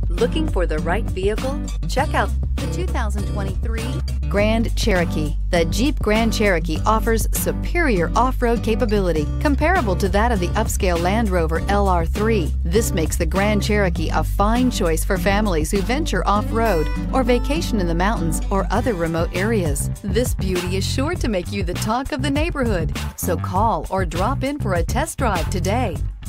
Looking for the right vehicle? Check out the 2023 Grand Cherokee. The Jeep Grand Cherokee offers superior off-road capability comparable to that of the upscale Land Rover LR3. This makes the Grand Cherokee a fine choice for families who venture off-road or vacation in the mountains or other remote areas. This beauty is sure to make you the talk of the neighborhood, so call or drop in for a test drive today.